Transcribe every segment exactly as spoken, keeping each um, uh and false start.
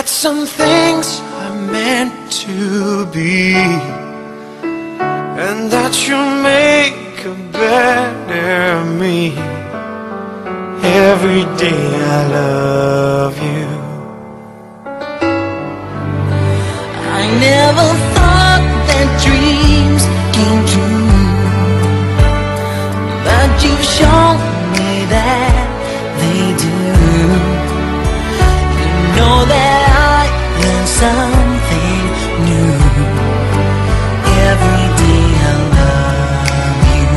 that some things are meant to be, and that you'll make a better me. Every day I love you. I never thought that dreams came true, but you've shown me that they do. You know that I learned something new. Every day I love you.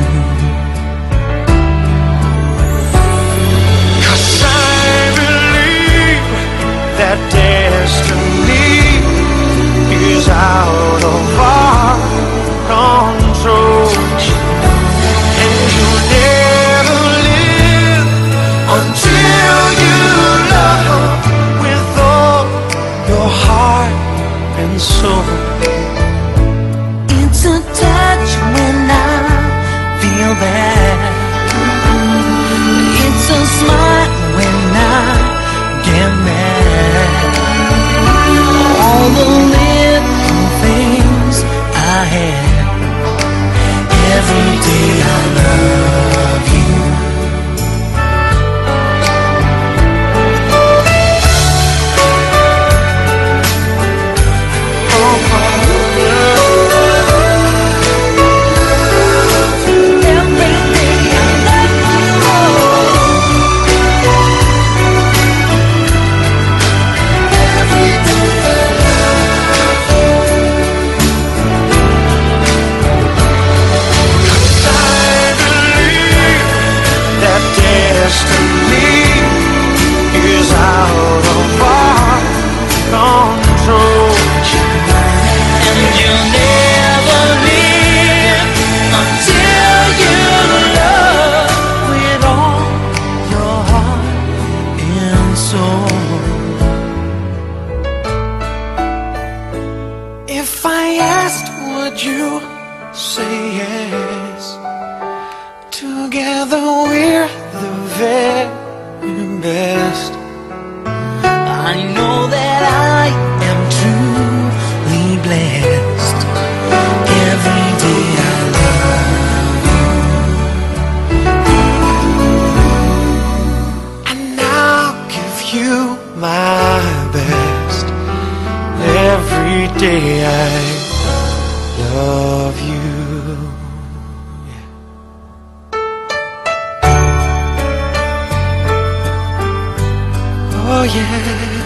'Cause I believe that destiny is out of our control, and you'll never live until you love with all your heart and soul. It's a touch when I feel bad. It's a smile when I get mad. All the little things I had. Every day I love you. Destiny is out of our control, And you'll never live until you love with all your heart and soul. If I asked, would you say yes? Together we're the very best. I know that I am truly blessed. Every day I love you. And I'll give you my best. Every day I love you. Oh yeah.